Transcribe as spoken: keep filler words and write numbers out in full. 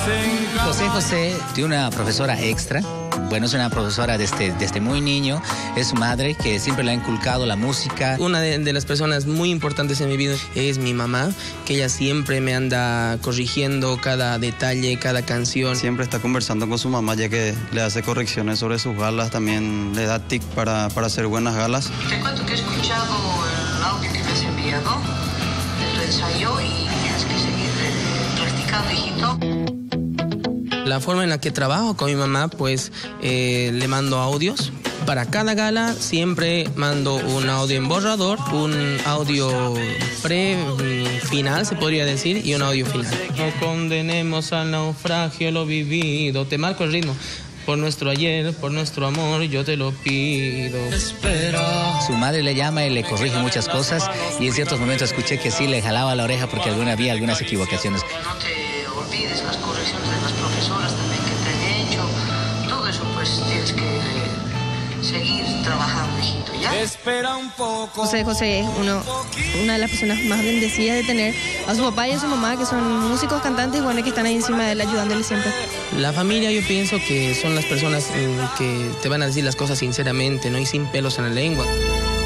José José tiene una profesora extra. Bueno, es una profesora desde, desde muy niño. Es su madre que siempre le ha inculcado la música. Una de, de las personas muy importantes en mi vida es mi mamá, que ella siempre me anda corrigiendo cada detalle, cada canción. Siempre está conversando con su mamá, ya que le hace correcciones sobre sus galas. También le da tic para, para hacer buenas galas. Te cuento que he escuchado el audio que me has enviado de tu ensayo y tienes que seguir practicando, hijito. La forma en la que trabajo con mi mamá, pues eh, le mando audios. Para cada gala siempre mando un audio en borrador, un audio pre-final, se podría decir, y un audio final. No condenemos al naufragio lo vivido. Te marco el ritmo. Por nuestro ayer, por nuestro amor, yo te lo pido. Espera. Su madre le llama y le corrige muchas cosas, y en ciertos momentos escuché que sí le jalaba la oreja porque alguna, había algunas equivocaciones. No te olvides las correcciones de las profesoras también que te han hecho. Todo eso pues tienes que eh, seguir trabajando, hijito, ¿ya? Espera un poco. José José es uno, una de las personas más bendecidas de tener a su papá y a su mamá, que son músicos, cantantes, y bueno, que están ahí encima de él ayudándole siempre. La familia, yo pienso que son las personas eh, que te van a decir las cosas sinceramente, ¿no? Y sin pelos en la lengua.